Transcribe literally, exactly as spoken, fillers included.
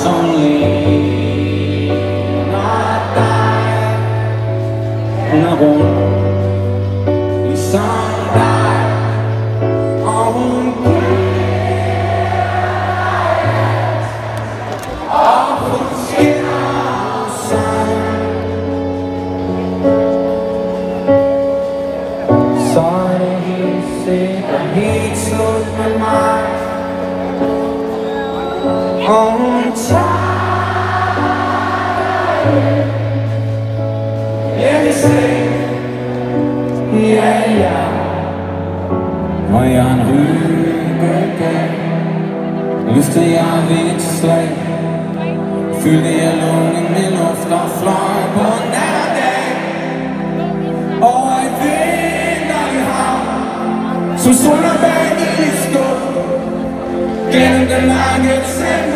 only not die, and I won't be someday. I won't get off of the skin outside. Sorry, he said I need to lose my mind. On time, yeah, they say, yeah, yeah. Når jeg er en ryggegang, løfter jeg vindslag, fyldte jeg lungen med luft og fløj på nær dag. Og i vinterlig havn, som sunder bag i skål, gennem den lange seng.